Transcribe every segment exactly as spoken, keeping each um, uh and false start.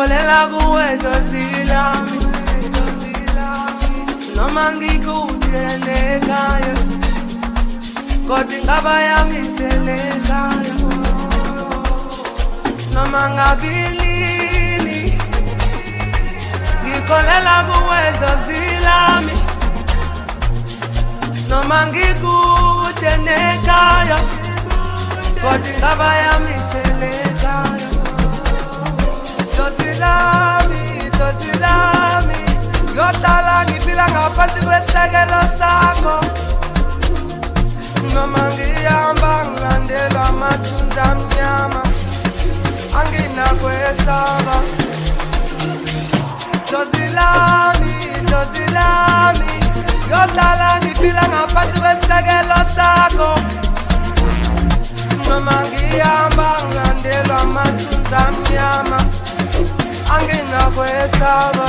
ngikholela kuwe dozilami noma ngikude nekhaya kodwa ingaba yamisele ekhaya noma ngabilini ngikholela kuwe dozilami noma ngikude nekhaya kodwa ingaba yamisele ekhaya dozilami dozilami yohlala ngiphila ngaphansi kwesekelo sakho noma ngihamba ngilandelwa amathunzi amnyama anginakwesaba dozilami dozilami yohlala ngiphila ngaphansi kwesekelo sakho noma ngihamba ngilandelwa amathunzi amnyama anginakwesaba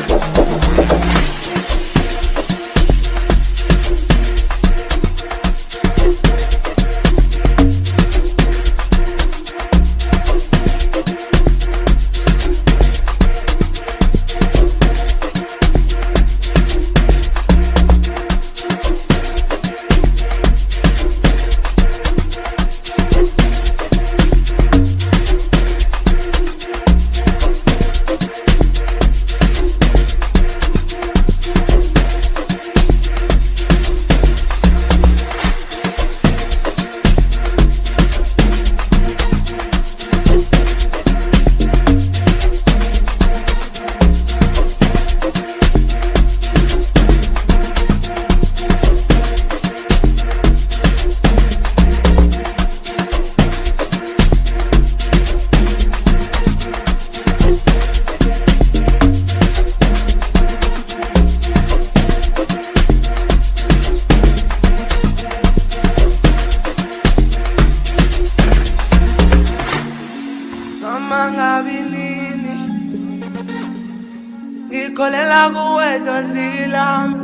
ngikholela kuwe dozilami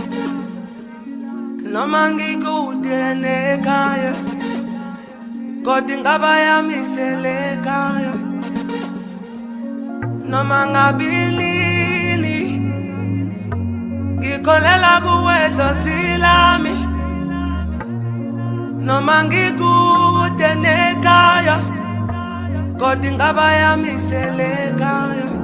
noma ngikude nekhaya kodwa ingaba yamisele ekhaya noma ngabilini ngikholela kuwe dozilami noma ngikude nekhaya kodwa ingaba yamisele ekhaya